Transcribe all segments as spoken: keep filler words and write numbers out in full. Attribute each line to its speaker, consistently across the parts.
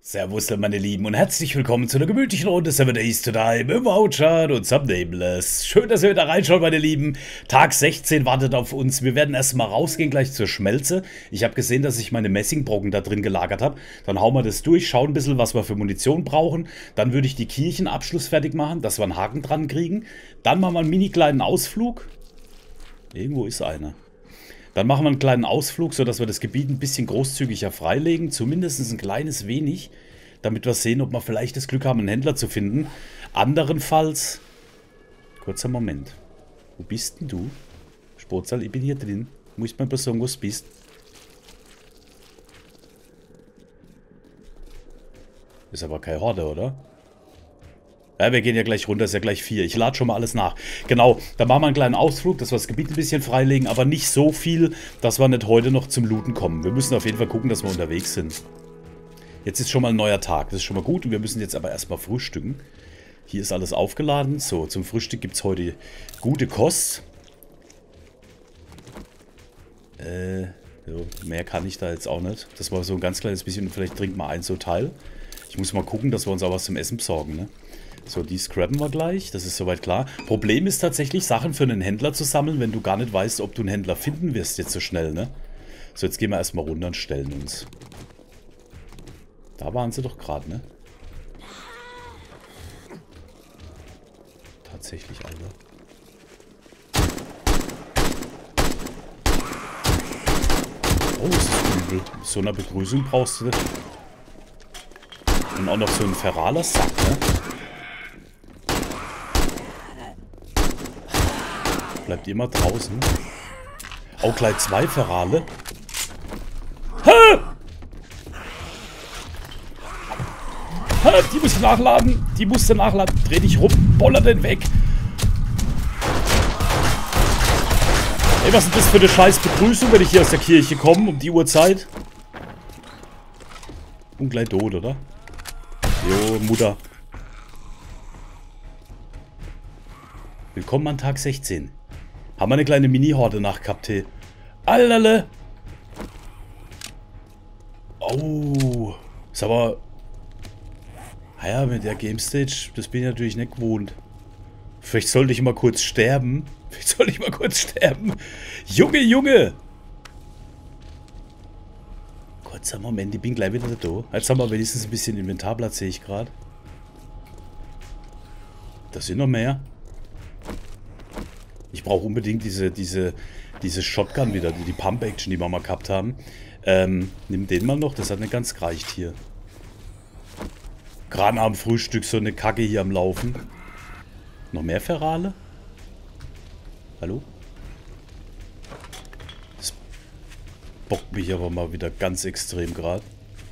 Speaker 1: Servus, meine Lieben, und herzlich willkommen zu einer gemütlichen Runde Seven Days to Die im Voucher und some Nameless. Schön, dass ihr wieder reinschaut, meine Lieben. Tag sechzehn wartet auf uns. Wir werden erstmal rausgehen, gleich zur Schmelze. Ich habe gesehen, dass ich meine Messingbrocken da drin gelagert habe. Dann hauen wir das durch, schauen ein bisschen, was wir für Munition brauchen. Dann würde ich die Kirchenabschluss fertig machen, dass wir einen Haken dran kriegen. Dann machen wir einen mini kleinen Ausflug. Irgendwo ist einer. Dann machen wir einen kleinen Ausflug, sodass wir das Gebiet ein bisschen großzügiger freilegen. Zumindest ein kleines wenig, damit wir sehen, ob wir vielleicht das Glück haben, einen Händler zu finden. Anderenfalls... Kurzer Moment. Wo bist denn du? Sportsaal, ich bin hier drin. Muss mal sagen, wo du bist. Ist aber keine Horde, oder? Ja, wir gehen ja gleich runter, ist ja gleich vier. Ich lade schon mal alles nach. Genau, da machen wir einen kleinen Ausflug, dass wir das Gebiet ein bisschen freilegen, aber nicht so viel, dass wir nicht heute noch zum Looten kommen. Wir müssen auf jeden Fall gucken, dass wir unterwegs sind. Jetzt ist schon mal ein neuer Tag, das ist schon mal gut. Und wir müssen jetzt aber erstmal frühstücken. Hier ist alles aufgeladen. So, zum Frühstück gibt es heute gute Kost. Äh, so, mehr kann ich da jetzt auch nicht. Das war so ein ganz kleines bisschen und vielleicht trinkt mal ein so Teil. Ich muss mal gucken, dass wir uns auch was zum Essen besorgen, ne? So, die scrappen wir gleich, das ist soweit klar. Problem ist tatsächlich, Sachen für einen Händler zu sammeln, wenn du gar nicht weißt, ob du einen Händler finden wirst jetzt so schnell, ne? So, jetzt gehen wir erstmal runter und stellen uns. Da waren sie doch gerade, ne? Tatsächlich, Alter. Oh, ist das übel. So eine Begrüßung brauchst du. Und auch noch so einen Ferraler-Sack, ne? Bleibt immer draußen. Auch gleich zwei Ferale. Ha! Ha! Die muss nachladen. Die musste nachladen. Dreh dich rum. Boller den weg. Ey, was ist das für eine scheiß Begrüßung, wenn ich hier aus der Kirche komme um die Uhrzeit? Und gleich tot, oder? Jo, Mutter. Willkommen an Tag sechzehn. Haben wir eine kleine Mini-Horde nachgehabt, hey. Allerle! Oh. Ist aber... Naja, mit der Game Stage, das bin ich natürlich nicht gewohnt. Vielleicht sollte ich mal kurz sterben. Vielleicht sollte ich mal kurz sterben. Junge, Junge! Kurzer Moment, ich bin gleich wieder da. Jetzt haben wir wenigstens ein bisschen Inventarplatz, sehe ich gerade. Da sind noch mehr. Ich brauche unbedingt diese, diese, diese Shotgun wieder, die, die Pump-Action, die wir mal gehabt haben. Ähm, nimm den mal noch, das hat nicht ganz gereicht hier. Gerade am Frühstück so eine Kacke hier am Laufen. Noch mehr Ferale? Hallo? Das bockt mich aber mal wieder ganz extrem gerade.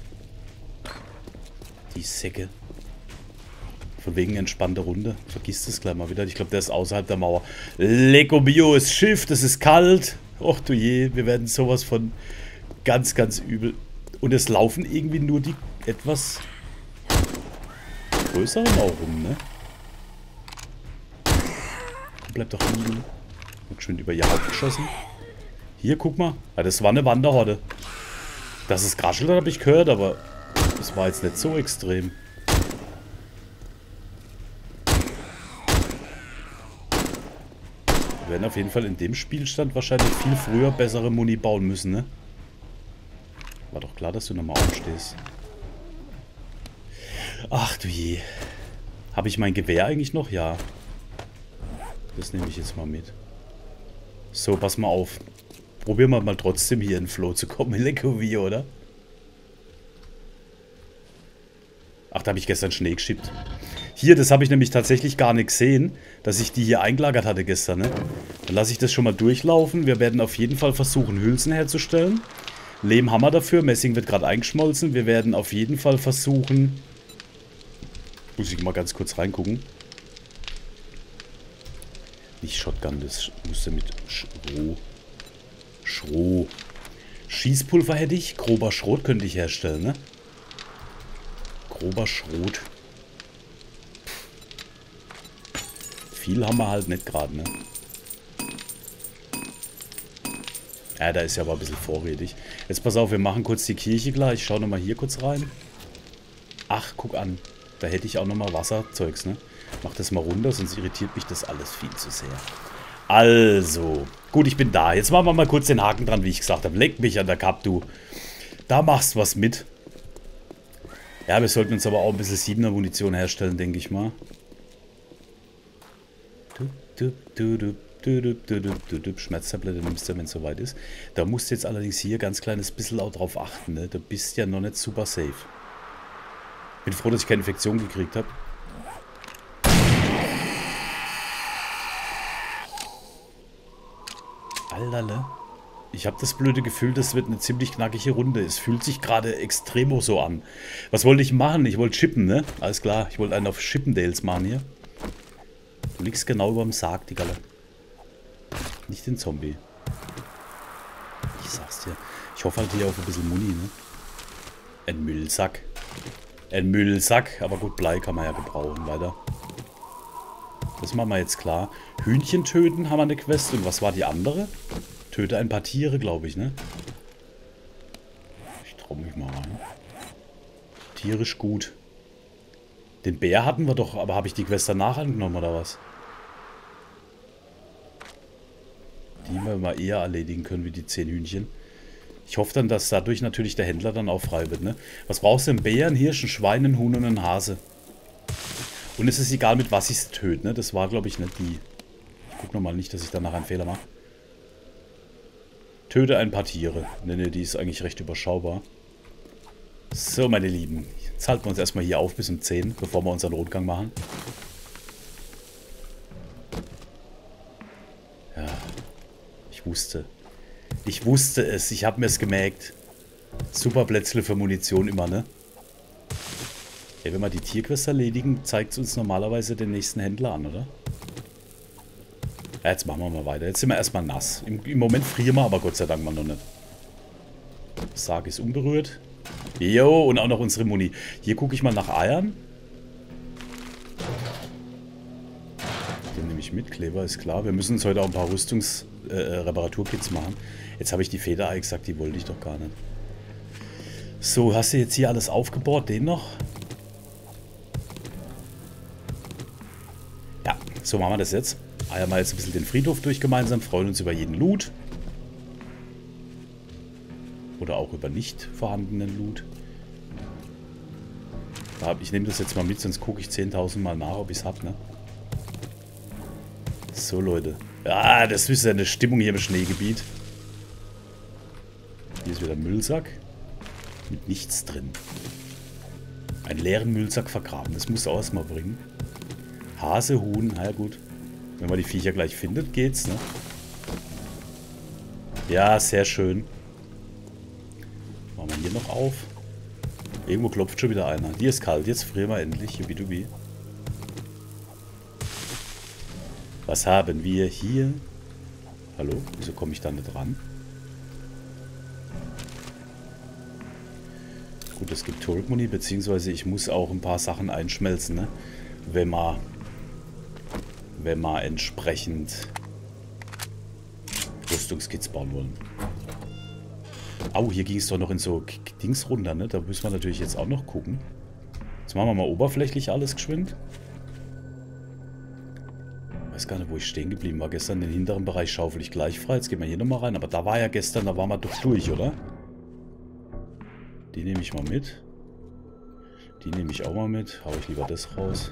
Speaker 1: Die Säcke. Von wegen entspannte Runde. Vergiss das gleich mal wieder. Ich glaube, der ist außerhalb der Mauer. Lecco Bio ist Schiff, das ist kalt. Och du je, wir werden sowas von ganz, ganz übel. Und es laufen irgendwie nur die etwas größeren auch rum, ne? Bleibt doch liegen. Wird schön über ihr Haupt geschossen. Hier, guck mal. Ja, das war eine Wanderhorde. Dass es kraschelt hat, habe ich gehört, aber das war jetzt nicht so extrem. Wir werden auf jeden Fall in dem Spielstand wahrscheinlich viel früher bessere Muni bauen müssen, ne? War doch klar, dass du nochmal aufstehst. Ach du je. Habe ich mein Gewehr eigentlich noch? Ja. Das nehme ich jetzt mal mit. So, pass mal auf. Probieren wir mal trotzdem hier in den Flow zu kommen. Lecco wie, oder? Ach, da habe ich gestern Schnee geschippt. Hier, das habe ich nämlich tatsächlich gar nicht gesehen, dass ich die hier eingelagert hatte gestern, ne? Dann lasse ich das schon mal durchlaufen. Wir werden auf jeden Fall versuchen, Hülsen herzustellen. Lehm haben wir dafür. Messing wird gerade eingeschmolzen. Wir werden auf jeden Fall versuchen... Muss ich mal ganz kurz reingucken. Nicht Shotgun, das musste mit Schroh. Schroh. Schießpulver hätte ich. Grober Schrot könnte ich herstellen, ne? Grober Schrot. Viel haben wir halt nicht gerade, ne? Ja, da ist ja aber ein bisschen vorrätig. Jetzt pass auf, wir machen kurz die Kirche klar. Ich schaue nochmal hier kurz rein. Ach, guck an. Da hätte ich auch nochmal Wasserzeugs, ne? Mach das mal runter, sonst irritiert mich das alles viel zu sehr. Also, gut, ich bin da. Jetzt machen wir mal kurz den Haken dran, wie ich gesagt habe. Leck mich an der Kap, du. Da machst du was mit. Ja, wir sollten uns aber auch ein bisschen siebener Munition herstellen, denke ich mal. Schmerztablette nimmst du, wenn es soweit ist. Da musst du jetzt allerdings hier ganz kleines bisschen auch drauf achten, ne? Du bist ja noch nicht super safe. Bin froh, dass ich keine Infektion gekriegt habe. Allerle. Ich habe das blöde Gefühl, das wird eine ziemlich knackige Runde. Es fühlt sich gerade extremo so an. Was wollte ich machen? Ich wollte chippen, ne? Alles klar, ich wollte einen auf Chippendales machen hier. Du liegst genau über dem Sarg, die Galle. Nicht den Zombie. Ich sag's dir. Ich hoffe halt hier auf ein bisschen Muni, ne? Ein Müllsack. Ein Müllsack. Aber gut, Blei kann man ja gebrauchen, weiter. Das machen wir jetzt klar. Hühnchen töten haben wir eine Quest. Und was war die andere? Töte ein paar Tiere, glaube ich, ne? Ich trau mich mal rein. Tierisch gut. Den Bär hatten wir doch, aber habe ich die Quest danach angenommen, oder was? Die wir mal eher erledigen können, wie die zehn Hühnchen. Ich hoffe dann, dass dadurch natürlich der Händler dann auch frei wird, ne? Was brauchst du denn? Bär, ein Hirsch, ein Schwein, ein Huhn und ein Hase. Und es ist egal, mit was ich es töte, ne? Das war, glaube ich, nicht die. Ich gucke nochmal nicht, dass ich danach einen Fehler mache. Töte ein paar Tiere. Ne, ne, die ist eigentlich recht überschaubar. So, meine Lieben. Jetzt halten wir uns erstmal hier auf bis um zehn, bevor wir unseren Rundgang machen. Ja. Ich wusste. Ich wusste es. Ich habe mir es gemerkt. Super Plätzle für Munition immer, ne? Ja, wenn wir die Tierquest erledigen, zeigt es uns normalerweise den nächsten Händler an, oder? Ja, jetzt machen wir mal weiter. Jetzt sind wir erstmal nass. Im, im Moment frieren wir, aber Gott sei Dank mal noch nicht. Sarg ist unberührt. Jo, und auch noch unsere Muni. Hier gucke ich mal nach Eiern. Den nehme ich mit. Kleber ist klar. Wir müssen uns heute auch ein paar Rüstungs-Reparaturkits äh, machen. Jetzt habe ich die Federei gesagt, die wollte ich doch gar nicht. So, hast du jetzt hier alles aufgebaut? Den noch? Ja, so machen wir das jetzt. Eier mal jetzt ein bisschen den Friedhof durch gemeinsam. Freuen uns über jeden Loot. Oder auch über nicht vorhandenen Loot. Ich nehme das jetzt mal mit, sonst gucke ich zehntausend Mal nach, ob ich es habe, ne? So, Leute. Ah, das ist ja eine Stimmung hier im Schneegebiet. Hier ist wieder ein Müllsack. Mit nichts drin. Einen leeren Müllsack vergraben. Das muss auch erstmal bringen. Hase, Huhn, na ja gut. Wenn man die Viecher gleich findet, geht's, ne? Ja, sehr schön. Machen wir hier noch auf. Irgendwo klopft schon wieder einer. Die ist kalt. Jetzt frieren wir endlich. Jubidubi. Was haben wir hier? Hallo? Wieso komme ich da nicht ran? Gut, es gibt Turret-Muni, beziehungsweise ich muss auch ein paar Sachen einschmelzen, ne? Wenn man... Wenn wir entsprechend Rüstungskits bauen wollen. Au, hier ging es doch noch in so Dings runter, ne? Da müssen wir natürlich jetzt auch noch gucken. Jetzt machen wir mal oberflächlich alles geschwind. Ich weiß gar nicht, wo ich stehen geblieben war gestern. Den hinteren Bereich schaufel ich gleich frei. Jetzt gehen wir hier nochmal rein. Aber da war ja gestern, da waren wir doch durch, oder? Die nehme ich mal mit. Die nehme ich auch mal mit. Hau ich lieber das raus.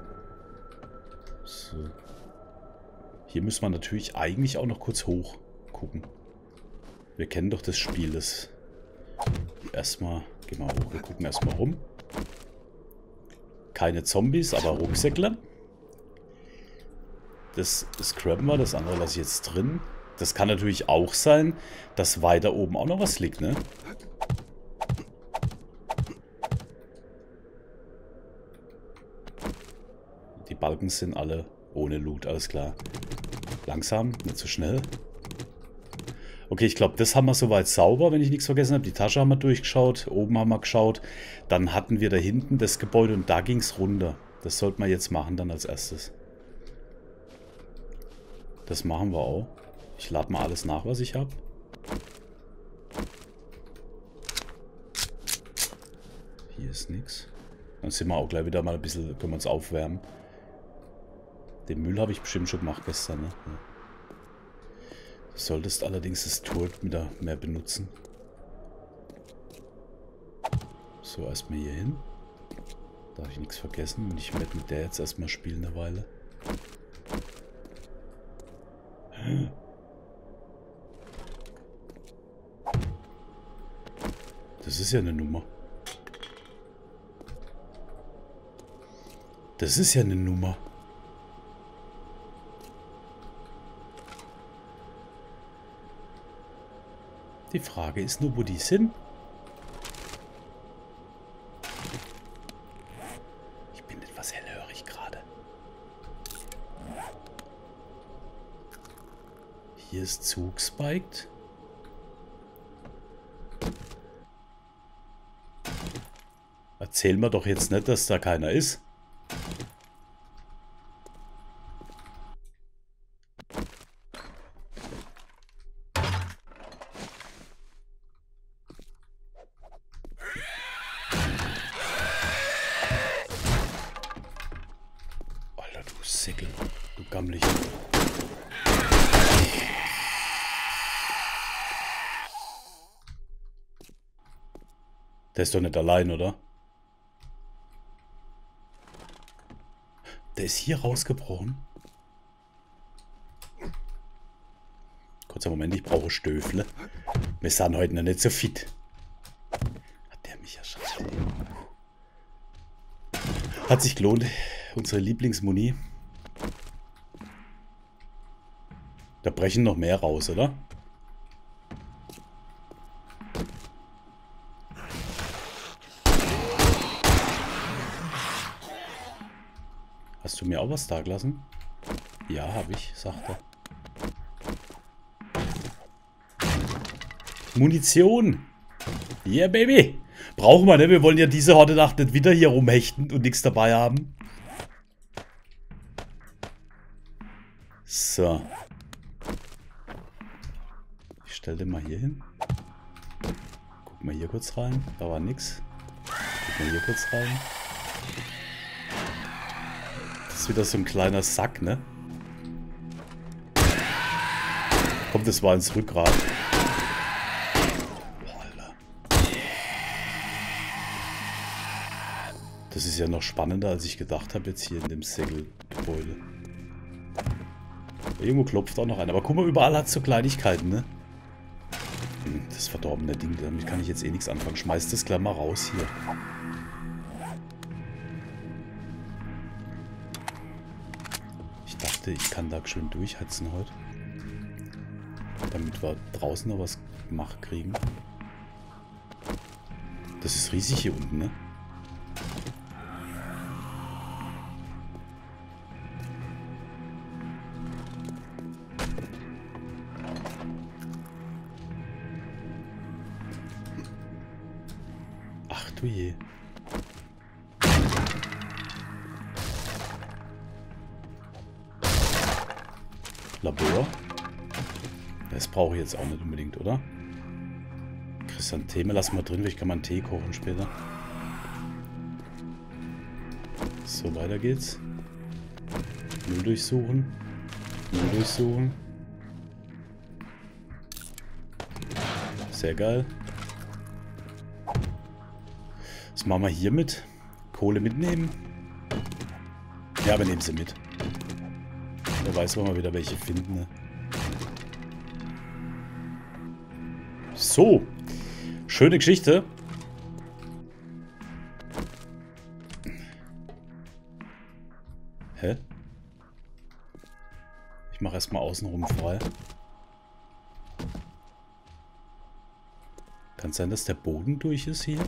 Speaker 1: So. Hier müssen wir natürlich eigentlich auch noch kurz hoch gucken. Wir kennen doch das Spiel. Das erstmal, gehen wir hoch, wir gucken erstmal rum. Keine Zombies, aber Rucksäckler. Das scrappen wir, das andere lasse ich jetzt drin. Das kann natürlich auch sein, dass weiter oben auch noch was liegt, ne? Die Balken sind alle ohne Loot, alles klar. Langsam, nicht so schnell. Okay, ich glaube, das haben wir soweit sauber, wenn ich nichts vergessen habe. Die Tasche haben wir durchgeschaut, oben haben wir geschaut. Dann hatten wir da hinten das Gebäude und da ging es runter. Das sollten wir jetzt machen dann als erstes. Das machen wir auch. Ich lade mal alles nach, was ich habe. Hier ist nichts. Dann sind wir auch gleich wieder mal ein bisschen, können wir uns aufwärmen. Den Müll habe ich bestimmt schon gemacht gestern, ne? Ja. Du solltest allerdings das Turret wieder mehr benutzen. So, erstmal hier hin. Darf ich nichts vergessen. Und ich werde mit der jetzt erstmal spielen eine Weile. Das ist ja eine Nummer. Das ist ja eine Nummer. Die Frage ist nur, wo die sind. Ich bin etwas hellhörig gerade. Hier ist Zug spiked. Erzähl mir doch jetzt nicht, dass da keiner ist. Alter, du Sickel, du Gammelig. Der ist doch nicht allein, oder? Der ist hier rausgebrochen. Kurzer Moment, ich brauche Stöfle. Wir sind heute noch nicht so fit. Hat der mich erschreckt. Hat sich gelohnt. Unsere Lieblingsmuni. Da brechen noch mehr raus, oder? Hast du mir auch was da gelassen? Ja, habe ich, sagt er. Munition! Yeah, Baby! Brauchen wir, ne? Wir wollen ja diese Horde Nacht nicht wieder hier rumhechten und nichts dabei haben. So. Ich stelle den mal hier hin. Guck mal hier kurz rein. Da war nix. Guck mal hier kurz rein. Das ist wieder so ein kleiner Sack, ne? Kommt, das war ins Rückgrat. Boah, Alter. Das ist ja noch spannender, als ich gedacht habe, jetzt hier in dem Segelgebäude. Irgendwo klopft auch noch einer. Aber guck mal, überall hat es so Kleinigkeiten, ne? Hm, das verdorbene Ding, damit kann ich jetzt eh nichts anfangen. Schmeiß das gleich mal raus hier. Ich kann da schön durchheizen heute. Damit wir draußen noch was gemacht kriegen. Das ist riesig hier unten, ne? Ach du je. Labor. Das brauche ich jetzt auch nicht unbedingt, oder? Chrysantheme lassen wir drin, ich kann mal einen Tee kochen später. So, weiter geht's. Müll durchsuchen. Müll durchsuchen. Sehr geil. Was machen wir hier mit? Kohle mitnehmen? Ja, wir nehmen sie mit. Wer weiß, wann wir wieder welche finden. Ne? So. Schöne Geschichte. Hä? Ich mache erstmal außenrum frei. Kann es sein, dass der Boden durch ist hier?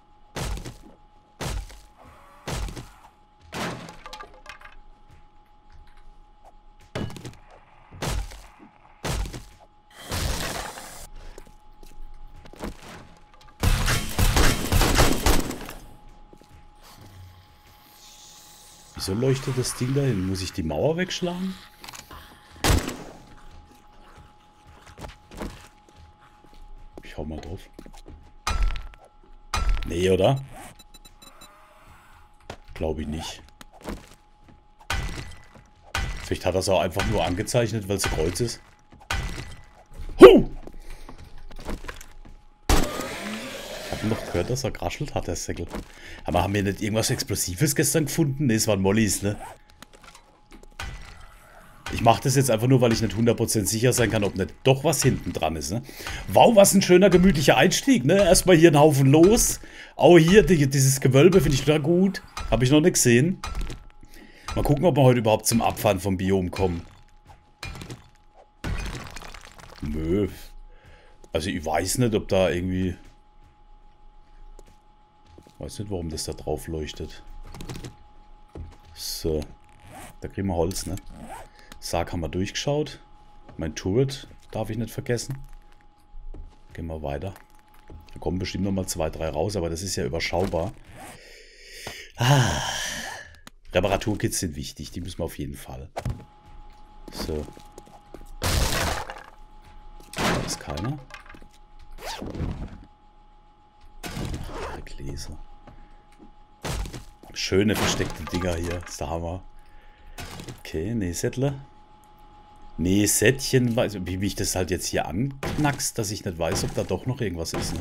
Speaker 1: Wieso leuchtet das Ding dahin? Muss ich die Mauer wegschlagen? Ich hau mal drauf. Nee, oder? Glaube ich nicht. Vielleicht hat er es auch einfach nur angezeichnet, weil es Kreuz ist. Huh! Ich habe noch gehört, dass er geraschelt hat, der Säckel. Aber haben wir nicht irgendwas Explosives gestern gefunden? Ne, es waren Mollys, ne? Ich mache das jetzt einfach nur, weil ich nicht hundert Prozent sicher sein kann, ob nicht doch was hinten dran ist, ne? Wow, was ein schöner, gemütlicher Einstieg, ne? Erstmal hier einen Haufen los. Auch hier, die, dieses Gewölbe finde ich total gut. Habe ich noch nicht gesehen. Mal gucken, ob wir heute überhaupt zum Abfahren vom Biom kommen. Nö. Also ich weiß nicht, ob da irgendwie... Weiß nicht, warum das da drauf leuchtet. So. Da kriegen wir Holz, ne? Sarg haben wir durchgeschaut. Mein Turret darf ich nicht vergessen. Gehen wir weiter. Da kommen bestimmt noch mal zwei, drei raus, aber das ist ja überschaubar. Ah. Reparaturkits sind wichtig, die müssen wir auf jeden Fall. So. Da ist keiner. Ach, Gläser. Schöne versteckte Dinger hier. Das ist der Hammer. Okay, Nähsättle. Nähsättchen, wie mich das halt jetzt hier anknackst, dass ich nicht weiß, ob da doch noch irgendwas ist, ne?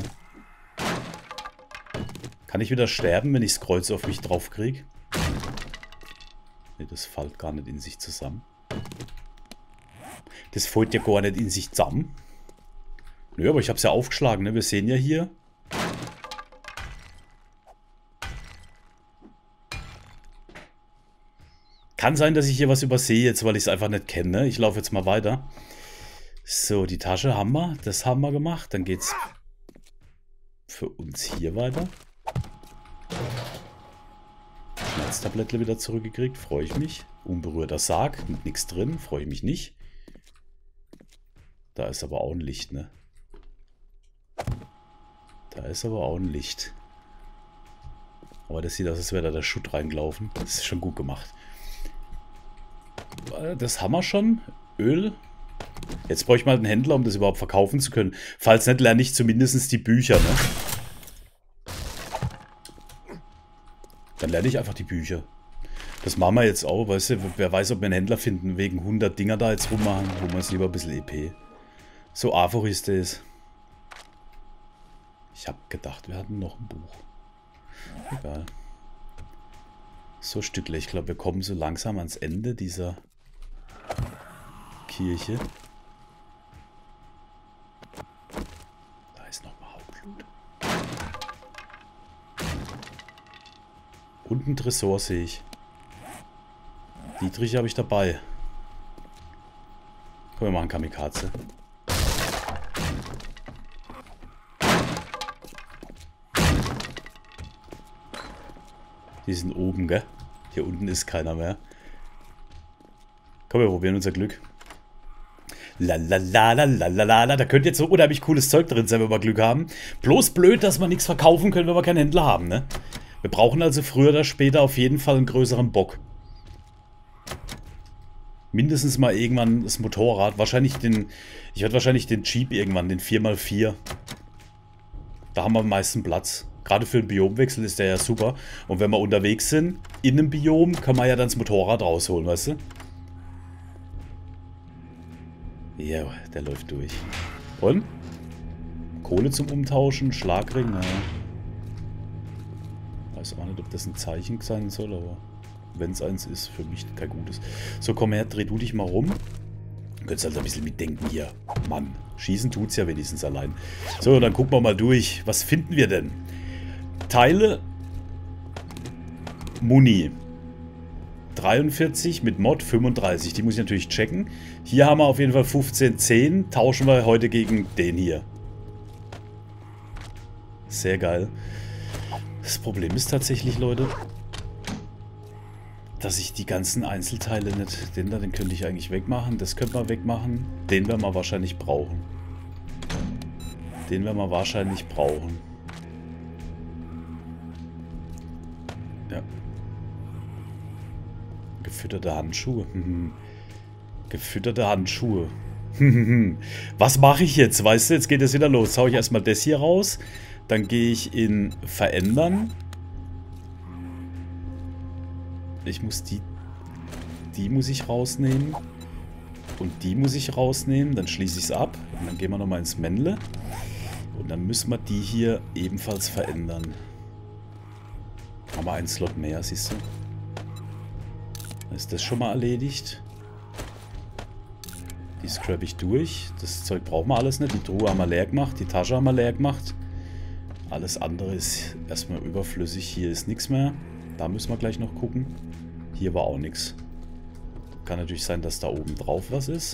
Speaker 1: Kann ich wieder sterben, wenn ich das Kreuz auf mich drauf kriege? Ne, das fällt gar nicht in sich zusammen. Das fällt ja gar nicht in sich zusammen. Nö, aber ich habe es ja aufgeschlagen, ne? Wir sehen ja hier. Kann sein, dass ich hier was übersehe jetzt, weil ich es einfach nicht kenne. Ich laufe jetzt mal weiter. So, die Tasche haben wir. Das haben wir gemacht. Dann geht's für uns hier weiter. Schmerztablettle wieder zurückgekriegt. Freue ich mich. Unberührter Sarg. Mit nichts drin. Freue ich mich nicht. Da ist aber auch ein Licht, ne? Da ist aber auch ein Licht. Aber das sieht aus, als wäre da der Schutt reingelaufen. Das ist schon gut gemacht. Das haben wir schon. Öl. Jetzt brauche ich mal einen Händler, um das überhaupt verkaufen zu können. Falls nicht, lerne ich zumindest die Bücher, ne? Dann lerne ich einfach die Bücher. Das machen wir jetzt auch, weißt du, wer weiß, ob wir einen Händler finden, wegen hundert Dinger da jetzt rummachen, wo wir es lieber ein bisschen E P. So einfach ist das. Ich habe gedacht, wir hatten noch ein Buch. Egal. So Stückle, ich glaube, wir kommen so langsam ans Ende dieser Kirche. Da ist nochmal Hauptblut. Und ein Tresor sehe ich. Dietrich habe ich dabei. Komm, wir machen Kamikaze. Die sind oben, gell? Hier unten ist keiner mehr. Komm, wir probieren unser Glück. Lalalala, da könnte jetzt so unheimlich cooles Zeug drin sein, wenn wir Glück haben. Bloß blöd, dass wir nichts verkaufen können, wenn wir keinen Händler haben, ne? Wir brauchen also früher oder später auf jeden Fall einen größeren Bock. Mindestens mal irgendwann das Motorrad. Wahrscheinlich den... Ich werde wahrscheinlich den Jeep irgendwann, den vier mal vier. Da haben wir am meisten Platz. Gerade für einen Biomwechsel ist der ja super. Und wenn wir unterwegs sind, in einem Biom, kann man ja dann das Motorrad rausholen, weißt du? Ja, der läuft durch. Und? Kohle zum Umtauschen, Schlagring, naja. Weiß auch nicht, ob das ein Zeichen sein soll, aber wenn es eins ist, für mich kein gutes. So, komm her, dreh du dich mal rum. Du könntest halt ein bisschen mitdenken hier. Mann, schießen tut's ja wenigstens allein. So, dann gucken wir mal durch. Was finden wir denn? Teile. Muni. dreiundvierzig mit Mod fünfunddreißig. Die muss ich natürlich checken. Hier haben wir auf jeden Fall fünfzehn zehn. Tauschen wir heute gegen den hier. Sehr geil. Das Problem ist tatsächlich, Leute, dass ich die ganzen Einzelteile nicht... Den da, den könnte ich eigentlich wegmachen. Das könnte man wegmachen. Den werden wir wahrscheinlich brauchen. Den werden wir wahrscheinlich brauchen. Ja. Gefütterte Handschuhe. Gefütterte Handschuhe. Was mache ich jetzt? Weißt du, jetzt geht es wieder los. Jetzt hau ich erstmal das hier raus. Dann gehe ich in Verändern. Ich muss die... Die muss ich rausnehmen. Und die muss ich rausnehmen. Dann schließe ich es ab. Und dann gehen wir nochmal ins Männle. Und dann müssen wir die hier ebenfalls verändern. Haben wir einen Slot mehr, siehst du? Dann ist das schon mal erledigt. Die scrap ich durch. Das Zeug brauchen wir alles nicht. Die Truhe haben wir leer gemacht. Die Tasche haben wir leer gemacht. Alles andere ist erstmal überflüssig. Hier ist nichts mehr. Da müssen wir gleich noch gucken. Hier war auch nichts. Kann natürlich sein, dass da oben drauf was ist.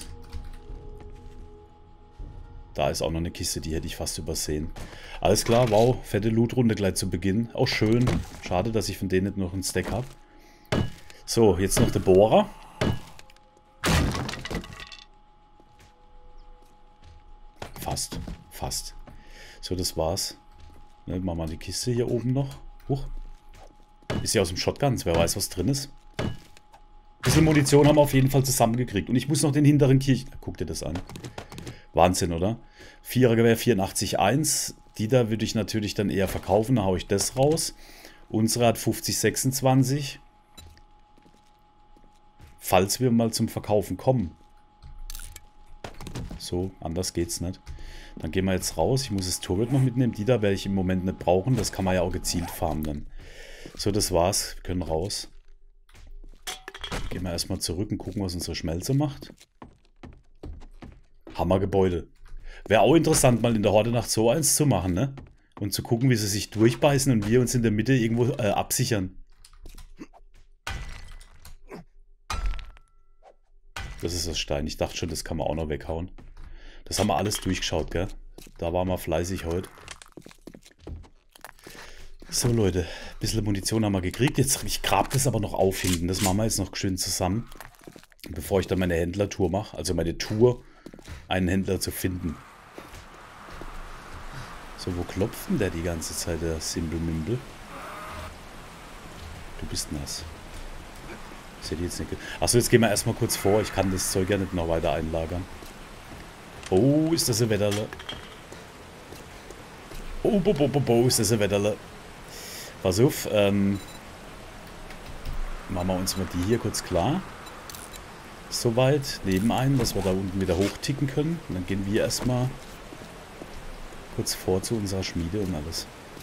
Speaker 1: Da ist auch noch eine Kiste, die hätte ich fast übersehen. Alles klar, wow, fette Lootrunde gleich zu Beginn. Auch schön. Schade, dass ich von denen nicht noch einen Stack habe. So, jetzt noch der Bohrer. Fast, fast. So, das war's. Ne, machen wir die Kiste hier oben noch. Huch. Ist ja aus dem Shotguns, wer weiß, was drin ist. Ein bisschen Munition haben wir auf jeden Fall zusammengekriegt. Und ich muss noch den hinteren Kirchen... Guck dir das an. Wahnsinn, oder? Vierergewehr vierundachtzig eins. Die da würde ich natürlich dann eher verkaufen. Da haue ich das raus. Unsere hat fünfzig sechsundzwanzig. Falls wir mal zum Verkaufen kommen. So, anders geht's nicht. Dann gehen wir jetzt raus. Ich muss das Turret noch mitnehmen. Die da werde ich im Moment nicht brauchen. Das kann man ja auch gezielt farmen dann. So, das war's. Wir können raus. Gehen wir erstmal zurück und gucken, was unsere Schmelze macht. Hammergebäude. Wäre auch interessant, mal in der Horde-Nacht so eins zu machen, ne? Und zu gucken, wie sie sich durchbeißen und wir uns in der Mitte irgendwo äh, absichern. Das ist das Stein. Ich dachte schon, das kann man auch noch weghauen. Das haben wir alles durchgeschaut, gell? Da waren wir fleißig heute. So, Leute. Ein bisschen Munition haben wir gekriegt. Jetzt, ich grab das aber noch auf hinten. Das machen wir jetzt noch schön zusammen. Bevor ich dann meine Händlertour mache. Also meine Tour, einen Händler zu finden. So, wo klopft denn der die ganze Zeit, der Simbelmimbel? Du bist nass. Ich hätte jetzt nicht... Achso, jetzt gehen wir erstmal kurz vor. Ich kann das Zeug ja nicht noch weiter einlagern. Oh, ist das ein Wetterle. Oh, bo, bo, bo, bo, ist das ein Wetterle. Pass auf, ähm... machen wir uns mal die hier kurz klar. Soweit, nebenein, dass wir da unten wieder hochticken können. Und dann gehen wir erstmal kurz vor zu unserer Schmiede und alles.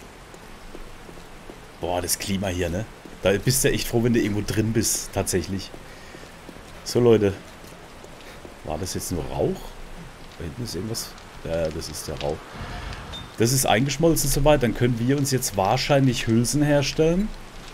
Speaker 1: Boah, das Klima hier, ne? Da bist du echt froh, wenn du irgendwo drin bist, tatsächlich. So, Leute. War das jetzt nur Rauch? Da hinten ist irgendwas... Ja, das ist der Rauch. Das ist eingeschmolzen soweit. Dann können wir uns jetzt wahrscheinlich Hülsen herstellen.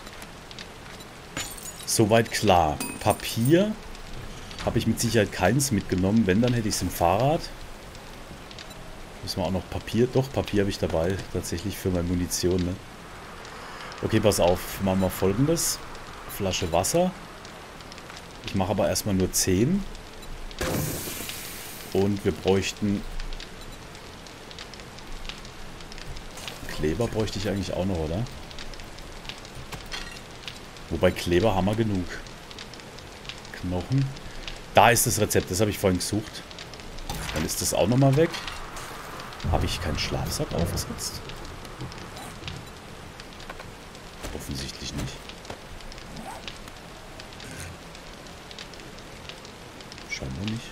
Speaker 1: Soweit klar. Papier habe ich mit Sicherheit keins mitgenommen. Wenn, dann hätte ich es im Fahrrad. Müssen wir auch noch Papier... Doch, Papier habe ich dabei. Tatsächlich für meine Munition, ne? Okay, pass auf. Machen wir Folgendes. Flasche Wasser. Ich mache aber erstmal nur zehn. Und wir bräuchten... Kleber bräuchte ich eigentlich auch noch, oder? Wobei Kleber haben wir genug. Knochen. Da ist das Rezept, das habe ich vorhin gesucht. Dann ist das auch nochmal weg. Habe ich keinen Schlafsack aufgesetzt? Offensichtlich nicht. Scheinbar nicht.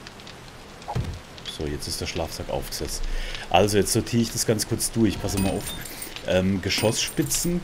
Speaker 1: So, jetzt ist der Schlafsack aufgesetzt. Also, jetzt sortiere ich das ganz kurz durch. Pass mal auf. Ähm, Geschossspitzen.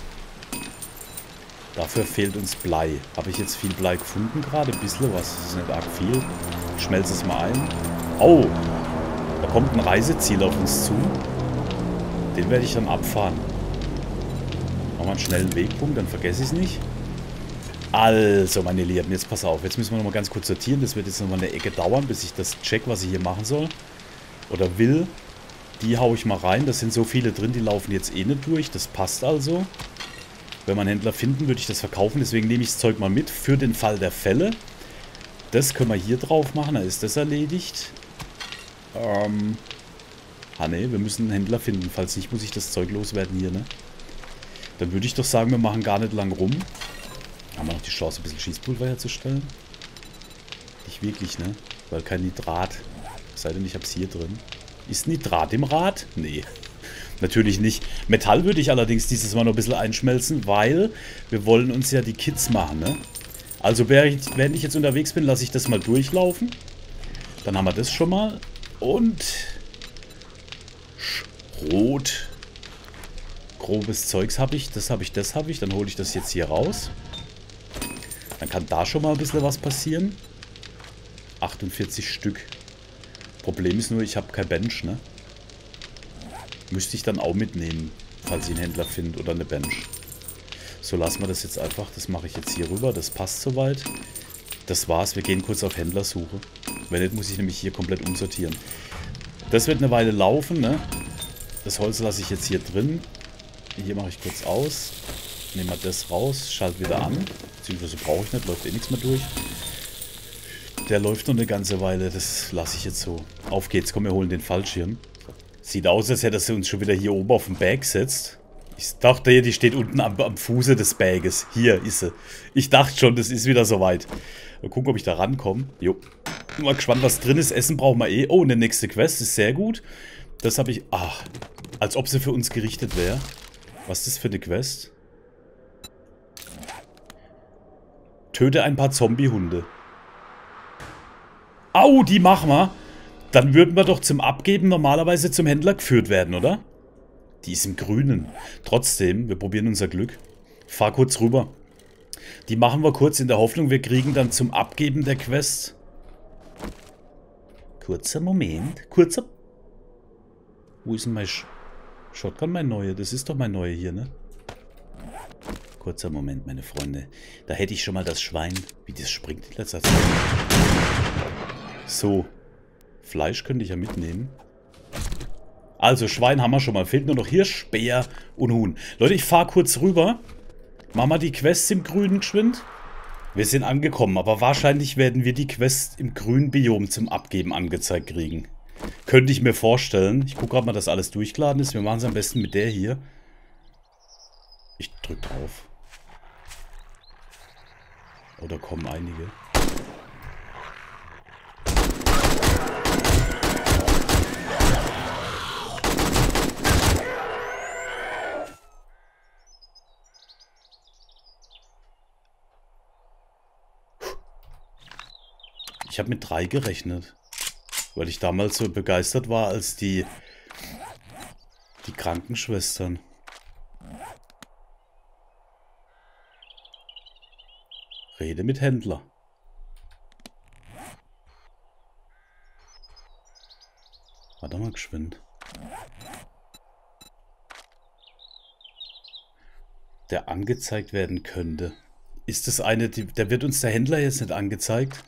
Speaker 1: Dafür fehlt uns Blei. Habe ich jetzt viel Blei gefunden gerade? Ein bisschen was. Das ist nicht arg viel. Ich schmelze es mal ein. Oh! Da kommt ein Reiseziel auf uns zu. Den werde ich dann abfahren. Machen wir einen schnellen Wegpunkt, dann vergesse ich es nicht. Also, meine Lieben, jetzt pass auf. Jetzt müssen wir noch mal ganz kurz sortieren. Das wird jetzt noch mal eine Ecke dauern, bis ich das check, was ich hier machen soll. Oder will. Die haue ich mal rein. Das sind so viele drin, die laufen jetzt eh nicht durch. Das passt also. Wenn wir einen Händler finden, würde ich das verkaufen. Deswegen nehme ich das Zeug mal mit für den Fall der Fälle. Das können wir hier drauf machen. Dann ist das erledigt. Ähm. Ah ne, wir müssen einen Händler finden. Falls nicht, muss ich das Zeug loswerden hier, ne? Dann würde ich doch sagen, wir machen gar nicht lang rum. Haben wir noch die Chance, ein bisschen Schießpulver herzustellen? Nicht wirklich, ne? Weil kein Nitrat. Es sei denn, ich habe es hier drin. Ist Nitrat im Rad? Nee. Natürlich nicht. Metall würde ich allerdings dieses Mal noch ein bisschen einschmelzen, weil wir wollen uns ja die Kits machen, ne? Also während ich jetzt unterwegs bin, lasse ich das mal durchlaufen. Dann haben wir das schon mal. Und Schrot. Grobes Zeugs habe ich. Das habe ich, das habe ich. Dann hole ich das jetzt hier raus. Dann kann da schon mal ein bisschen was passieren. achtundvierzig Stück. Problem ist nur, ich habe kein Bench, ne? Müsste ich dann auch mitnehmen, falls ich einen Händler finde oder eine Bench. So, lassen wir das jetzt einfach. Das mache ich jetzt hier rüber. Das passt soweit. Das war's. Wir gehen kurz auf Händlersuche. Wenn nicht, muss ich nämlich hier komplett umsortieren. Das wird eine Weile laufen, ne? Das Holz lasse ich jetzt hier drin. Hier mache ich kurz aus. Nehmen wir das raus. Schalte wieder an. Beziehungsweise brauche ich nicht. Läuft eh nichts mehr durch. Der läuft noch eine ganze Weile. Das lasse ich jetzt so. Auf geht's. Komm, wir holen den Fallschirm. Sieht aus, als hätte er uns schon wieder hier oben auf den Bag gesetzt. Ich dachte ja, die steht unten am, am Fuße des Bages. Hier ist sie. Ich dachte schon, das ist wieder soweit. Mal gucken, ob ich da rankomme. Jo. Bin mal gespannt, was drin ist. Essen brauchen wir eh. Oh, eine nächste Quest ist sehr gut. Das habe ich... Ach, als ob sie für uns gerichtet wäre. Was ist das für eine Quest? Töte ein paar Zombie-Hunde. Au, die machen wir. Dann würden wir doch zum Abgeben normalerweise zum Händler geführt werden, oder? Die ist im Grünen. Trotzdem, wir probieren unser Glück. Fahr kurz rüber. Die machen wir kurz in der Hoffnung, wir kriegen dann zum Abgeben der Quest. Kurzer Moment. Kurzer... Wo ist denn mein Sh Shotgun, mein neuer? Das ist doch mein neuer hier, ne? Kurzer Moment, meine Freunde. Da hätte ich schon mal das Schwein, wie das springt in letzter Zeit. So. Fleisch könnte ich ja mitnehmen. Also, Schwein haben wir schon mal. Fehlt nur noch Hirsch, Bär und Huhn. Leute, ich fahre kurz rüber. Machen wir die Quests im grünen geschwind. Wir sind angekommen, aber wahrscheinlich werden wir die Quest im grünen Biom zum Abgeben angezeigt kriegen. Könnte ich mir vorstellen. Ich gucke gerade mal, dass alles durchgeladen ist. Wir machen es am besten mit der hier. Ich drücke drauf. Oder kommen einige. Ich habe mit drei gerechnet. Weil ich damals so begeistert war, als die, die Krankenschwestern. Rede mit Händler. Warte mal geschwind. Der angezeigt werden könnte. Ist das eine, die, der wird uns der Händler jetzt nicht angezeigt?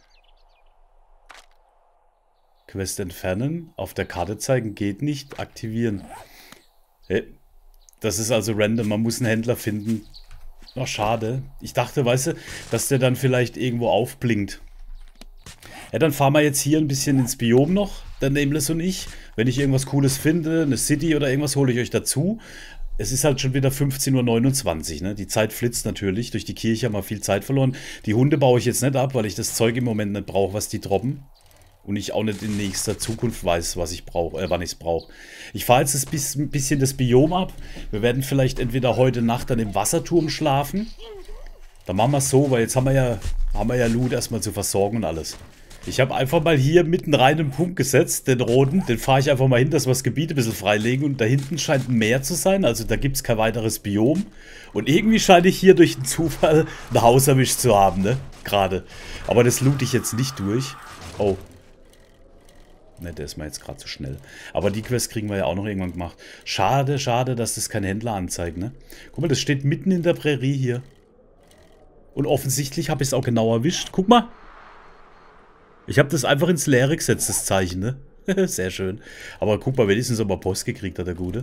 Speaker 1: Quest entfernen, auf der Karte zeigen, geht nicht, aktivieren. Hey, das ist also random, man muss einen Händler finden. Ach, schade. Ich dachte, weißt du, dass der dann vielleicht irgendwo aufblinkt. Ja, dann fahren wir jetzt hier ein bisschen ins Biom noch, der Nameless und ich. Wenn ich irgendwas Cooles finde, eine City oder irgendwas, hole ich euch dazu. Es ist halt schon wieder fünfzehn Uhr neunundzwanzig, ne? Die Zeit flitzt natürlich. Durch die Kirche haben wir viel Zeit verloren. Die Hunde baue ich jetzt nicht ab, weil ich das Zeug im Moment nicht brauche, was die droppen. Und ich auch nicht in nächster Zukunft weiß, was ich brauche, äh, wann ich es brauche. Ich fahre jetzt ein bisschen das Biom ab. Wir werden vielleicht entweder heute Nacht dann im Wasserturm schlafen. Dann machen wir es so, weil jetzt haben wir ja, haben wir ja Loot erstmal zu versorgen und alles. Ich habe einfach mal hier mitten rein einen Punkt gesetzt, den roten. Den fahre ich einfach mal hin, dass wir das Gebiet ein bisschen freilegen. Und da hinten scheint ein Meer zu sein, also da gibt es kein weiteres Biom. Und irgendwie scheine ich hier durch den Zufall ein Haus erwischt zu haben, ne? Gerade. Aber das loot ich jetzt nicht durch. Oh. Ne, der ist mir jetzt gerade zu schnell. Aber die Quest kriegen wir ja auch noch irgendwann gemacht. Schade, schade, dass das kein Händler anzeigt, ne? Guck mal, das steht mitten in der Prärie hier. Und offensichtlich habe ich es auch genau erwischt. Guck mal. Ich habe das einfach ins Leere gesetzt, das Zeichen, ne? Sehr schön. Aber guck mal, wenigstens ob er Post gekriegt hat, der Gute.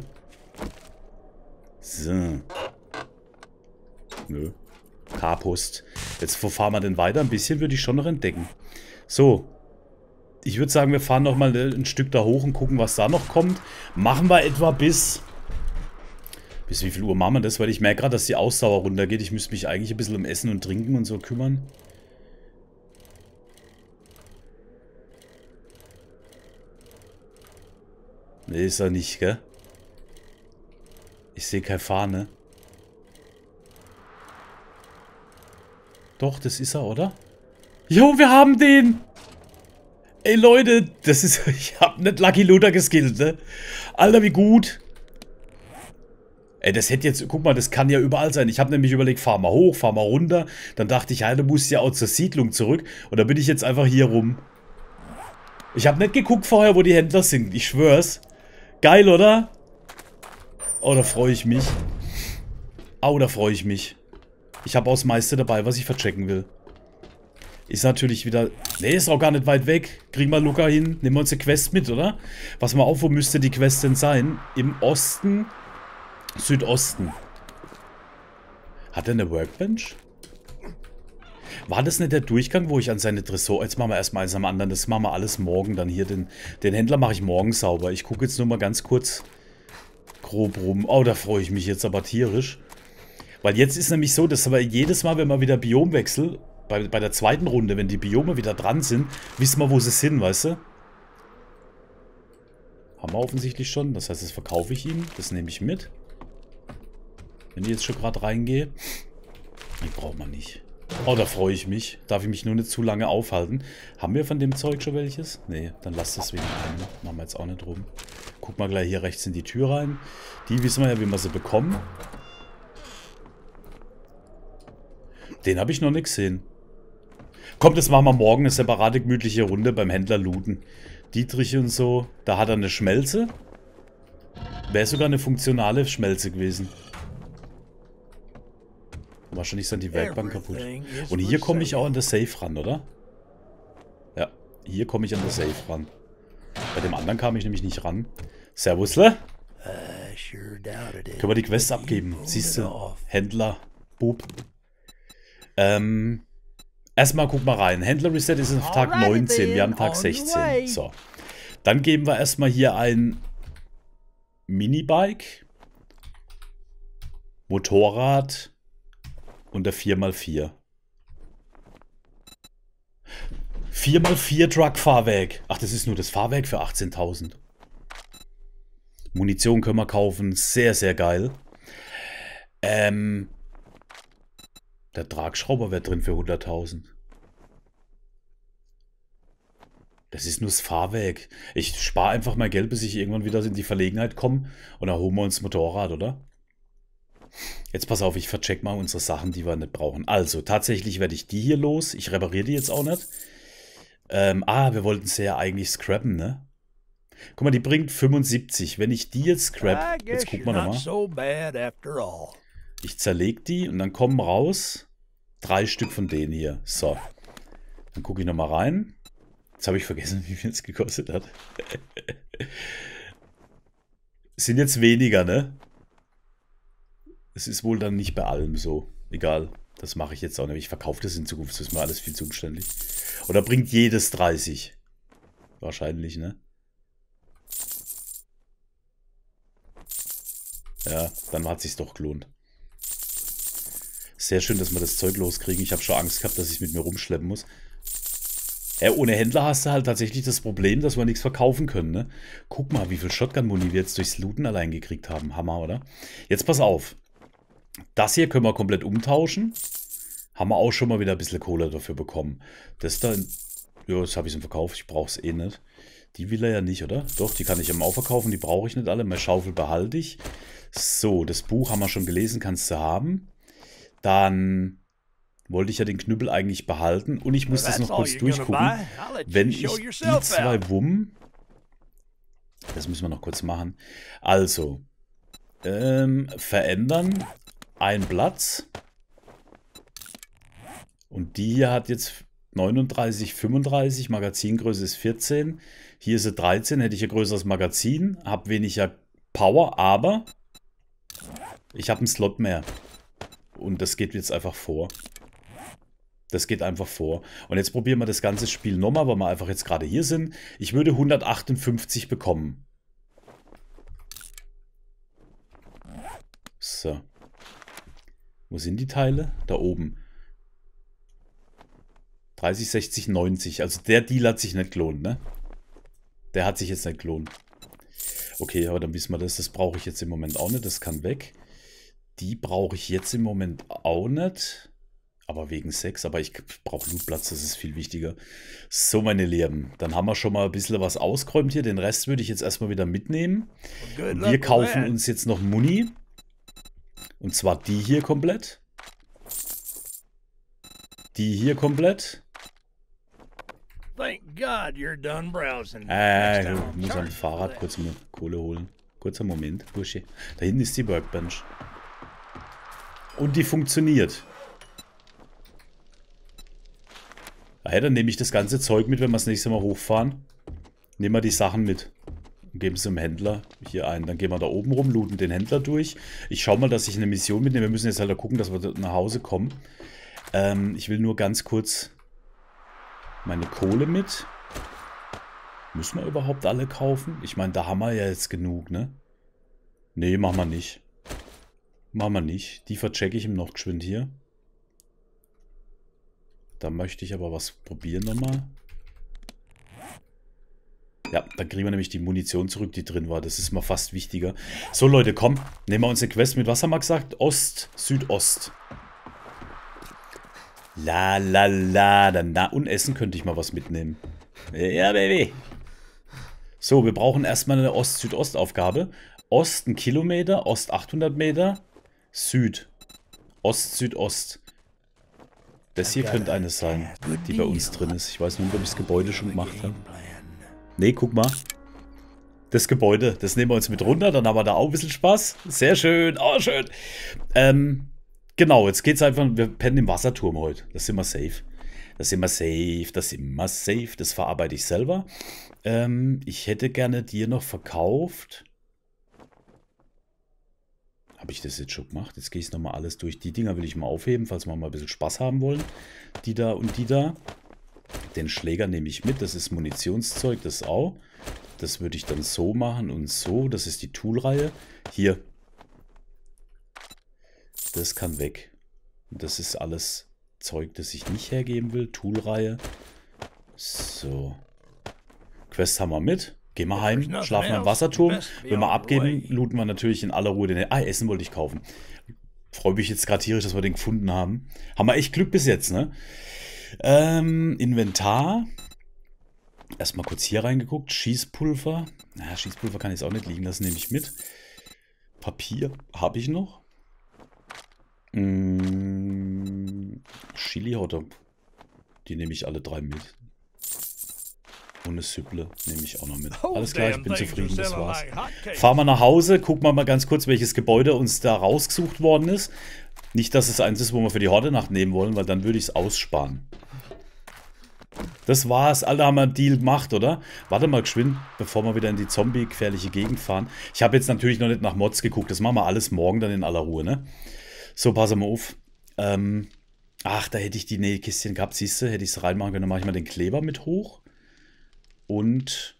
Speaker 1: So. Nö. K-Post. Jetzt, wo fahren wir denn weiter? Ein bisschen würde ich schon noch entdecken. So. Ich würde sagen, wir fahren noch mal ein Stück da hoch und gucken, was da noch kommt. Machen wir etwa bis... Bis wie viel Uhr machen wir das? Weil ich merke gerade, dass die Ausdauer runtergeht. Ich müsste mich eigentlich ein bisschen um Essen und Trinken und so kümmern. Nee, ist er nicht, gell? Ich sehe keine Fahne. Doch, das ist er, oder? Jo, wir haben den! Ey, Leute, das ist... Ich hab nicht Lucky Looter geskillt, ne? Alter, wie gut. Ey, das hätte jetzt... Guck mal, das kann ja überall sein. Ich habe nämlich überlegt, fahr mal hoch, fahr mal runter. Dann dachte ich, ja, du musst ja auch zur Siedlung zurück. Und dann bin ich jetzt einfach hier rum. Ich habe nicht geguckt vorher, wo die Händler sind. Ich schwör's. Geil, oder? Oh, da freue ich mich. Oh, da freue ich mich. Ich habe auch das meiste dabei, was ich verchecken will. Ist natürlich wieder... Ne, ist auch gar nicht weit weg. Kriegen wir Luca hin. Nehmen wir uns eine Quest mit, oder? Pass mal auf, wo müsste die Quest denn sein? Im Osten... Südosten. Hat er eine Workbench? War das nicht der Durchgang, wo ich an seine Tresor... Jetzt machen wir erstmal eins am anderen. Das machen wir alles morgen dann hier. Den, den Händler mache ich morgen sauber. Ich gucke jetzt nur mal ganz kurz grob rum. Oh, da freue ich mich jetzt aber tierisch. Weil jetzt ist nämlich so, dass aber jedes Mal, wenn wir wieder Biomwechsel, bei, bei der zweiten Runde, wenn die Biome wieder dran sind, wissen wir, wo sie sind, weißt du? Haben wir offensichtlich schon. Das heißt, das verkaufe ich ihm. Das nehme ich mit. Wenn ich jetzt schon gerade reingehe. Die braucht man nicht. Oh, da freue ich mich. Darf ich mich nur nicht zu lange aufhalten. Haben wir von dem Zeug schon welches? Nee, dann lasst das wegen ein. Ne? Machen wir jetzt auch nicht rum. Guck mal gleich hier rechts in die Tür rein. Die wissen wir ja, wie wir sie bekommen. Den habe ich noch nicht gesehen. Kommt, das machen wir morgen eine separate gemütliche Runde beim Händler looten. Dietrich und so. Da hat er eine Schmelze. Wäre sogar eine funktionale Schmelze gewesen. Wahrscheinlich ist dann die Werkbank kaputt. Und hier komme ich auch an das Safe ran, oder? Ja, hier komme ich an das Safe ran. Bei dem anderen kam ich nämlich nicht ran. Servusle. Können wir die Quest abgeben? Siehst du? Händler. Bub. Ähm. Erstmal guck mal rein. Händler Reset ist auf Tag neunzehn. Wir haben Tag sechzehn. So. Dann geben wir erstmal hier ein Minibike. Motorrad. Und der vier mal vier. vier mal vier Truck-Fahrwerk. Ach, das ist nur das Fahrwerk für achtzehntausend. Munition können wir kaufen. Sehr, sehr geil. Ähm... Der Tragschrauber wäre drin für hunderttausend. Das ist nur das Fahrwerk. Ich spare einfach mal Geld, bis ich irgendwann wieder in die Verlegenheit komme. Und dann holen wir uns Motorrad, oder? Jetzt pass auf, ich vercheck mal unsere Sachen, die wir nicht brauchen. Also, tatsächlich werde ich die hier los. Ich repariere die jetzt auch nicht. Ähm, ah, wir wollten sie ja eigentlich scrappen, ne? Guck mal, die bringt fünfundsiebzig. Wenn ich die jetzt scrap... Jetzt gucken wir nochmal. Ich zerlege die und dann kommen raus drei Stück von denen hier. So. Dann gucke ich nochmal rein. Jetzt habe ich vergessen, wie viel es gekostet hat. Sind jetzt weniger, ne? Es ist wohl dann nicht bei allem so. Egal. Das mache ich jetzt auch nicht. Ich verkaufe das in Zukunft. Das ist mir alles viel zu umständlich. Oder bringt jedes dreißig? Wahrscheinlich, ne? Ja, dann hat es sich doch gelohnt. Sehr schön, dass wir das Zeug loskriegen. Ich habe schon Angst gehabt, dass ich es mit mir rumschleppen muss. Ja, ohne Händler hast du halt tatsächlich das Problem, dass wir nichts verkaufen können, ne? Guck mal, wie viel Shotgun-Muni wir jetzt durchs Looten allein gekriegt haben. Hammer, oder? Jetzt pass auf. Das hier können wir komplett umtauschen. Haben wir auch schon mal wieder ein bisschen Kohle dafür bekommen. Das da... Ja, das habe ich im Verkauf. Ich brauche es eh nicht. Die will er ja nicht, oder? Doch, die kann ich immer auch verkaufen. Die brauche ich nicht alle. Meine Schaufel behalte ich. So, das Buch haben wir schon gelesen. Kannst du haben. Dann wollte ich ja den Knüppel eigentlich behalten. Und ich muss das noch kurz durchgucken. Wenn ich die zwei Wumm... Das müssen wir noch kurz machen. Also, ähm, verändern. Ein Platz. Und die hier hat jetzt neununddreißig, fünfunddreißig. Magazingröße ist vierzehn. Hier ist sie dreizehn. Hätte ich ein größeres Magazin. Habe weniger Power, aber ich habe einen Slot mehr. Und das geht jetzt einfach vor. Das geht einfach vor. Und jetzt probieren wir das ganze Spiel nochmal, weil wir einfach jetzt gerade hier sind. Ich würde hundertachtundfünfzig bekommen. So. Wo sind die Teile? Da oben. dreißig, sechzig, neunzig. Also der Deal hat sich nicht gelohnt, ne? Der hat sich jetzt nicht gelohnt. Okay, aber dann wissen wir das. Das brauche ich jetzt im Moment auch nicht. Das kann weg. Die brauche ich jetzt im Moment auch nicht. Aber wegen Sex. Aber ich brauche Lootplatz. Das ist viel wichtiger. So, meine Lieben. Dann haben wir schon mal ein bisschen was ausgeräumt hier. Den Rest würde ich jetzt erstmal wieder mitnehmen. Und wir kaufen uns jetzt noch Muni. Und zwar die hier komplett. Die hier komplett.
Speaker 2: Thank God you're done browsing.
Speaker 1: Äh, ich muss am Fahrrad kurz mal Kohle holen. Kurzer Moment, Bursche. Da hinten ist die Workbench. Und die funktioniert. Ja, dann nehme ich das ganze Zeug mit, wenn wir das nächste Mal hochfahren. Nehmen wir die Sachen mit. Und geben sie dem Händler hier ein. Dann gehen wir da oben rum, looten den Händler durch. Ich schaue mal, dass ich eine Mission mitnehme. Wir müssen jetzt halt da gucken, dass wir nach Hause kommen. Ähm, ich will nur ganz kurz meine Kohle mit. Müssen wir überhaupt alle kaufen? Ich meine, da haben wir ja jetzt genug, ne? Nee, machen wir nicht. Machen wir nicht. Die verchecke ich ihm noch geschwind hier. Da möchte ich aber was probieren nochmal. Ja, dann kriegen wir nämlich die Munition zurück, die drin war. Das ist mal fast wichtiger. So, Leute, komm. Nehmen wir uns eine Quest mit. Was haben wir gesagt? Ost, Südost. La, la, la. Dann, na, und Essen könnte ich mal was mitnehmen. Ja, Baby. So, wir brauchen erstmal eine Ost-Südost-Aufgabe. Ost ein Kilometer, Ost achthundert Meter, Süd. Ost-Südost. Das hier könnte eine sein, die bei uns drin ist. Ich weiß nur nicht, ob ich das Gebäude schon gemacht habe. Nee, guck mal. Das Gebäude, das nehmen wir uns mit runter. Dann haben wir da auch ein bisschen Spaß. Sehr schön, oh schön. Ähm, genau, jetzt geht's einfach, wir pennen im Wasserturm heute. Das sind wir safe. Das sind wir safe, das sind wir safe. Das verarbeite ich selber. Ähm, ich hätte gerne dir noch verkauft. Habe ich das jetzt schon gemacht? Jetzt gehe ich nochmal alles durch. Die Dinger will ich mal aufheben, falls wir mal ein bisschen Spaß haben wollen. Die da und die da. Den Schläger nehme ich mit. Das ist Munitionszeug, das auch. Das würde ich dann so machen und so. Das ist die Toolreihe. Hier. Das kann weg. Das ist alles Zeug, das ich nicht hergeben will. Toolreihe. So. Quest haben wir mit. Gehen wir heim, schlafen wir im Wasserturm. Wenn wir abgeben, looten wir natürlich in aller Ruhe den... Ah, Essen wollte ich kaufen. Freue mich jetzt gerade tierisch, dass wir den gefunden haben. Haben wir echt Glück bis jetzt, ne? Ähm, Inventar. Erstmal kurz hier reingeguckt. Schießpulver. Na, Schießpulver kann ich jetzt auch nicht liegen lassen, nehme ich mit. Papier habe ich noch. Mmh, Chili Hotdog. Die nehme ich alle drei mit. Und eine Süpple nehme ich auch noch mit. Alles klar, ich bin zufrieden, das war's. Fahren wir nach Hause, gucken wir mal ganz kurz, welches Gebäude uns da rausgesucht worden ist. Nicht, dass es eins ist, wo wir für die Horde-Nacht nehmen wollen, weil dann würde ich es aussparen. Das war's, Alter, haben wir einen Deal gemacht, oder? Warte mal geschwind, bevor wir wieder in die zombie-gefährliche Gegend fahren. Ich habe jetzt natürlich noch nicht nach Mods geguckt, das machen wir alles morgen dann in aller Ruhe, ne? So, pass mal auf. Ähm, ach, da hätte ich die Nähkistchen gehabt, siehst du, hätte ich es reinmachen können, dann mache ich mal den Kleber mit hoch. Und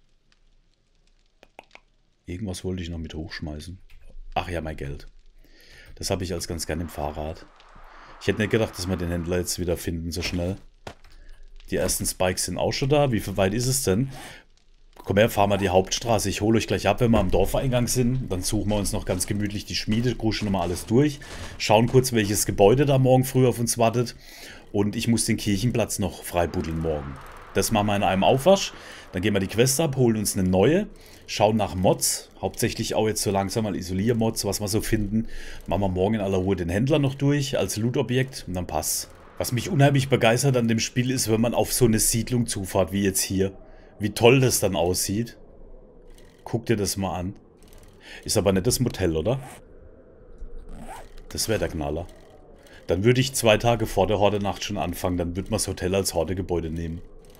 Speaker 1: irgendwas wollte ich noch mit hochschmeißen. Ach ja, mein Geld. Das habe ich als ganz gern im Fahrrad. Ich hätte nicht gedacht, dass wir den Händler jetzt wieder finden so schnell. Die ersten Spikes sind auch schon da. Wie weit ist es denn? Komm her, fahren wir die Hauptstraße. Ich hole euch gleich ab, wenn wir am Dorfeingang sind. Dann suchen wir uns noch ganz gemütlich die Schmiede, gruschen nochmal alles durch. Schauen kurz, welches Gebäude da morgen früh auf uns wartet. Und ich muss den Kirchenplatz noch freibuddeln morgen. Das machen wir in einem Aufwasch. Dann gehen wir die Quest ab, holen uns eine neue. Schauen nach Mods. Hauptsächlich auch jetzt so langsam mal Isoliermods, was wir so finden. Machen wir morgen in aller Ruhe den Händler noch durch als Loot-Objekt. Und dann passt. Was mich unheimlich begeistert an dem Spiel ist, wenn man auf so eine Siedlung zufahrt, wie jetzt hier. Wie toll das dann aussieht. Guck dir das mal an. Ist aber nicht das Motel, oder? Das wäre der Knaller. Dann würde ich zwei Tage vor der Horde-Nacht schon anfangen. Dann würde man das Hotel als Horde-Gebäude nehmen.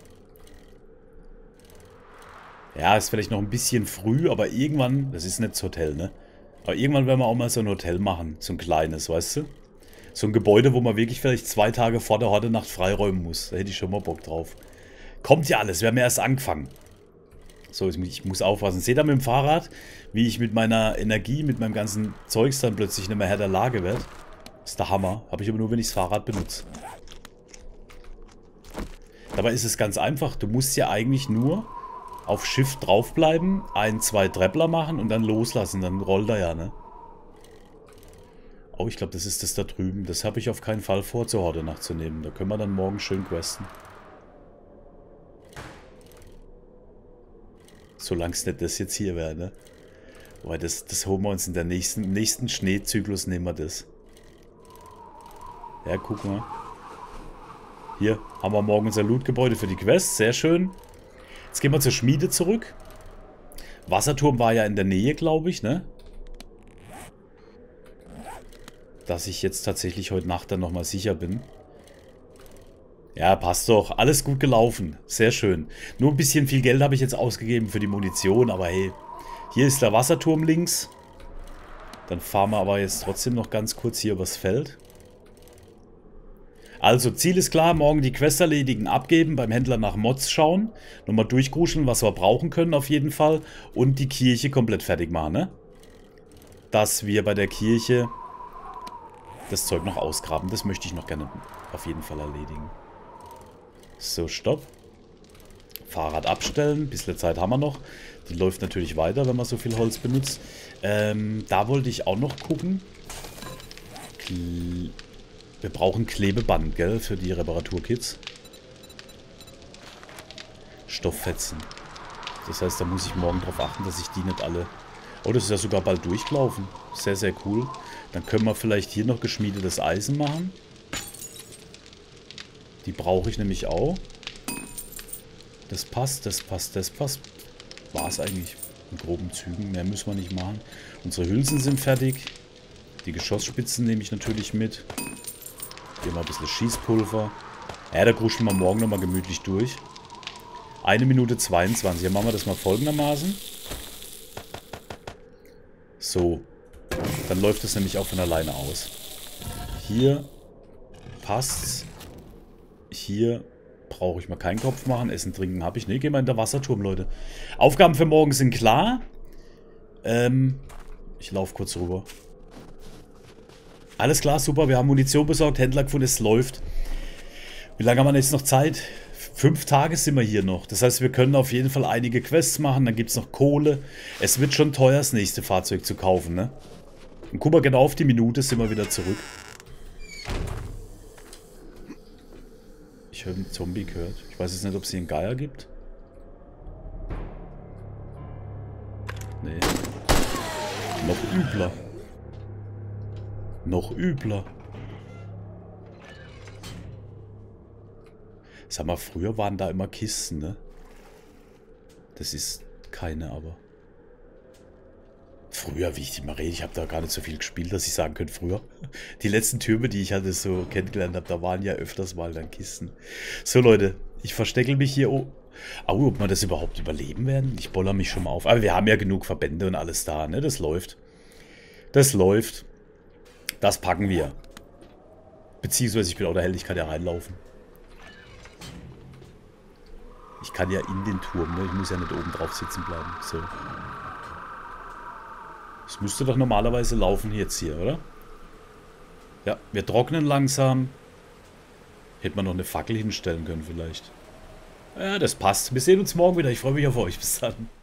Speaker 1: Ja, ist vielleicht noch ein bisschen früh, aber irgendwann, das ist nicht das Hotel, ne? Aber irgendwann werden wir auch mal so ein Hotel machen, so ein kleines, weißt du? So ein Gebäude, wo man wirklich vielleicht zwei Tage vor der Horde-Nacht freiräumen muss. Da hätte ich schon mal Bock drauf. Kommt ja alles, wir haben ja erst angefangen. So, ich muss aufpassen. Seht ihr mit dem Fahrrad, wie ich mit meiner Energie, mit meinem ganzen Zeugs dann plötzlich nicht mehr Herr der Lage werde? Das ist der Hammer. Habe ich aber nur, wenn ich das Fahrrad benutze. Dabei ist es ganz einfach. Du musst ja eigentlich nur Auf Shift draufbleiben, ein, zwei Treppler machen und dann loslassen. Dann rollt er ja, ne? Oh, ich glaube, das ist das da drüben. Das habe ich auf keinen Fall vor, zur Horde nachzunehmen. Da können wir dann morgen schön questen. Solange es nicht das jetzt hier wäre, ne? Weil das, das holen wir uns in der nächsten, im nächsten Schneezyklus, nehmen wir das. Ja, guck mal. Hier haben wir morgen unser Lootgebäude für die Quest. Sehr schön. Jetzt gehen wir zur Schmiede zurück. Wasserturm war ja in der Nähe, glaube ich, ne? Dass ich jetzt tatsächlich heute Nacht dann nochmal sicher bin. Ja, passt doch. Alles gut gelaufen. Sehr schön. Nur ein bisschen viel Geld habe ich jetzt ausgegeben für die Munition, aber hey. Hier ist der Wasserturm links. Dann fahren wir aber jetzt trotzdem noch ganz kurz hier übers Feld. Also, Ziel ist klar, morgen die Quest erledigen, abgeben, beim Händler nach Mods schauen, nochmal durchgruscheln, was wir brauchen können auf jeden Fall und die Kirche komplett fertig machen, ne? Dass wir bei der Kirche das Zeug noch ausgraben, das möchte ich noch gerne auf jeden Fall erledigen. So, stopp. Fahrrad abstellen, ein bisschen Zeit haben wir noch. Die läuft natürlich weiter, wenn man so viel Holz benutzt. Ähm, da wollte ich auch noch gucken. Kl Wir brauchen Klebeband, gell, für die Reparaturkits. Stofffetzen. Das heißt, da muss ich morgen darauf achten, dass ich die nicht alle... Oh, das ist ja sogar bald durchgelaufen. Sehr, sehr cool. Dann können wir vielleicht hier noch geschmiedetes Eisen machen. Die brauche ich nämlich auch. Das passt, das passt, das passt. War es eigentlich in groben Zügen. Mehr müssen wir nicht machen. Unsere Hülsen sind fertig. Die Geschossspitzen nehme ich natürlich mit. Hier mal ein bisschen Schießpulver. Ja, da gruschen wir morgen nochmal gemütlich durch. Eine Minute zweiundzwanzig. Dann machen wir das mal folgendermaßen. So. Dann läuft das nämlich auch von alleine aus. Hier passt's. Hier brauche ich mal keinen Kopf machen. Essen, trinken habe ich. Ne, gehen wir in der Wasserturm, Leute. Aufgaben für morgen sind klar. Ähm, ich laufe kurz rüber. Alles klar, super. Wir haben Munition besorgt, Händler gefunden, es läuft. Wie lange haben wir jetzt noch Zeit? Fünf Tage sind wir hier noch. Das heißt, wir können auf jeden Fall einige Quests machen. Dann gibt es noch Kohle. Es wird schon teuer, das nächste Fahrzeug zu kaufen, ne? Und guck mal, genau auf die Minute sind wir wieder zurück. Ich habe einen Zombie gehört. Ich weiß jetzt nicht, ob es hier einen Geier gibt. Nee. Noch übler. Noch übler. Sag mal, früher waren da immer Kisten, ne? Das ist keine, aber... Früher, wie ich immer rede, ich habe da gar nicht so viel gespielt, dass ich sagen könnte, früher. Die letzten Türme, die ich halt so kennengelernt habe, da waren ja öfters mal dann Kisten. So, Leute, ich versteckel mich hier. Oh, oh, ob wir das überhaupt überleben werden? Ich boller mich schon mal auf. Aber wir haben ja genug Verbände und alles da, ne? Das läuft. Das läuft. Das packen wir. Beziehungsweise ich bin auch der Held, ich kann ja reinlaufen. Ich kann ja in den Turm, ne? Ich muss ja nicht oben drauf sitzen bleiben. So. Es müsste doch normalerweise laufen jetzt hier, oder? Ja, wir trocknen langsam. Hätte man noch eine Fackel hinstellen können vielleicht. Ja, das passt. Wir sehen uns morgen wieder. Ich freue mich auf euch. Bis dann.